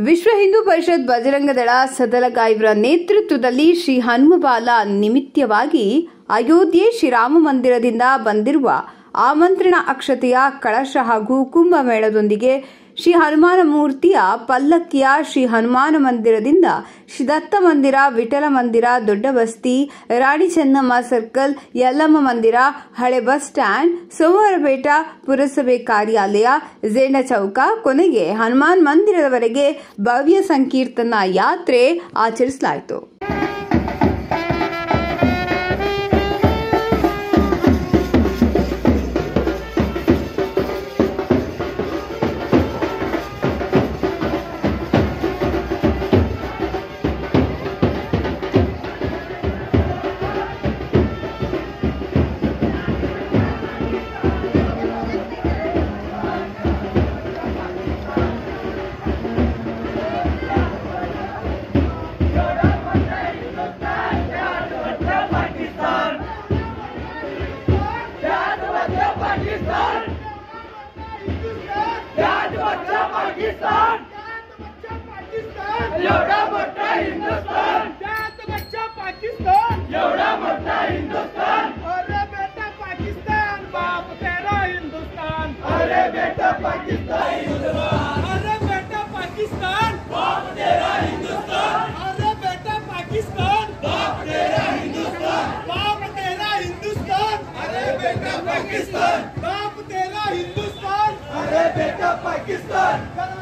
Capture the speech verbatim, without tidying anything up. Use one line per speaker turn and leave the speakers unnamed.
ವಿಶ್ವ ಹಿಂದೂ ಪರಿಷತ್ ಬಜರಂಗ ದಳ ಸದಲಗ ಇವರ ನೇತೃತ್ವದಲ್ಲಿ ಶ್ರೀ ಹನುಮಬಾಲ ನಿಮಿತ್ತವಾಗಿ ಅಯೋಧ್ಯೆ ಶ್ರೀರಾಮ ಮಂದಿರದಿಂದ ಬಂದಿರುವ ಆಮಂತ್ರಣ ಅಕ್ಷತೆಯ ಕಳಶ ಹಾಗೂ ಕುಂಭಮೇಳದೊಂದಿಗೆ ಶ್ರೀ ಹನುಮಾನ ಮೂರ್ತಿಯ ಪಲ್ಲಕ್ಕಿಯ ಶ್ರೀ ಹನುಮಾನ ಮಂದಿರದಿಂದ ಶ್ರೀ ದತ್ತ ಮಂದಿರ, ವಿಠಲ ಮಂದಿರ, ದೊಡ್ಡ ಬಸ್ತಿ, ರಾಣಿ ಚೆನ್ನಮ್ಮ ಸರ್ಕಲ್, ಯಲ್ಲಮ್ಮ ಮಂದಿರ, ಹಳೆ ಬಸ್ ಸ್ಟ್ಯಾಂಡ್, ಸೋಮವಾರಪೇಟ ಪುರಸಭೆ ಕಾರ್ಯಾಲಯ, ಝೇಂಡಾ ಚೌಕ, ಕೊನೆಗೆ ಹನುಮಾನ್ ಮಂದಿರದವರೆಗೆ ಭವ್ಯ ಸಂಕೀರ್ತನಾ ಯಾತ್ರೆ ಆಚರಿಸಲಾಯಿತು.
एवढा मोठा हिंदुस्तान, त्यात बच्चा पाकिस्तान, एवढा मोठा हिंदुस्तान, अरे बेटा पाकिस्तान, बाप तेरा हिंदुस्तान, अरे बेटा पाकिस्तान, अरे बेटा पाकिस्तान, बाप तेरा हिंदुस्तान, अरे बेटा पाकिस्तान, बाप तेरा हिंदुस्तान, बाप तेरा हिंदुस्तान, अरे बेटा पाकिस्तान, बाप तेरा हिंदुस्तान, अरे बेटा पाकिस्तान.